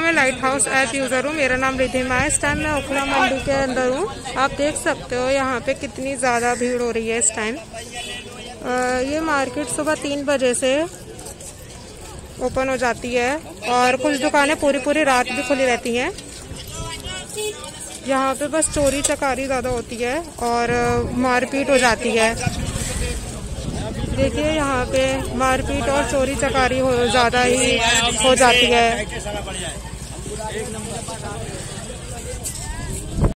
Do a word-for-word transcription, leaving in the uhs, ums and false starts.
मैं light house app user हूँ। मेरा नाम रिधिमा है। इस टाइम मैं ओखला मंडी के अंदर हूँ। आप देख सकते हो यहाँ पे कितनी ज़्यादा भीड़ हो रही है इस टाइम। ये मार्केट सुबह तीन बजे से ओपन हो जाती है और कुछ दुकानें पूरी पूरी रात भी खुली रहती हैं। यहाँ पे बस चोरी चकारी ज़्यादा होती है और मारपीट हो जाती है। देखिए यहाँ पे मारपीट और चोरी चकारी हो ज़्यादा ही हो जाती है।